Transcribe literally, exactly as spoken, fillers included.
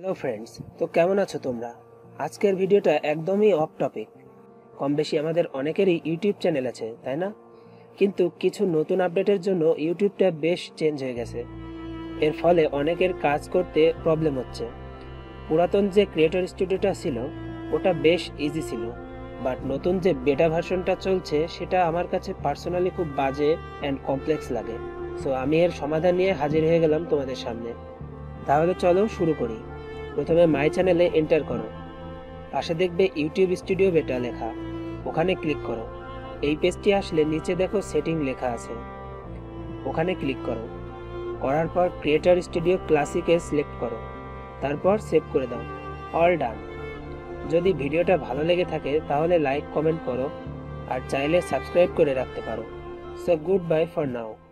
Hello friends, তো কেমন আছো তোমরা? আজকের ভিডিওটা একদমই অফ টপিক। কম বেশি আমাদের অনেকেরই ইউটিউব চ্যানেল আছে, তাই না? কিন্তু কিছু নতুন আপডেটের জন্য ইউটিউবটা বেশ চেঞ্জ হয়ে গেছে। এর ফলে অনেকের কাজ করতে প্রবলেম হচ্ছে। পুরাতন যে ক্রিয়েটর স্টুডিওটা ছিল ওটা বেশ ইজি ছিল, বাট নতুন যে বেটা ভার্সনটা চলছে সেটা আমার কাছে পার্সোনালি খুব বাজে অ্যান্ড কমপ্লেক্স লাগে। সো আমি এর সমাধান নিয়ে হাজির হয়ে গেলাম তোমাদের সামনে। তাহলে চলো শুরু করি। প্রথমে মাই চ্যানেলে এন্টার করো। পাশে দেখবে ইউটিউব স্টুডিও বেটা লেখা, ওখানে ক্লিক করো। এই পেজটি আসলে নিচে দেখো সেটিং লেখা আছে, ওখানে ক্লিক করো। করার পর ক্রিয়েটর স্টুডিও ক্লাসিকে সিলেক্ট করো, তারপর সেভ করে দাও। All done. যদি ভিডিওটা ভালো লেগে থাকে তাহলে লাইক কমেন্ট করো, আর চাইলে সাবস্ক্রাইব করে রাখতে পারো। So goodbye for now.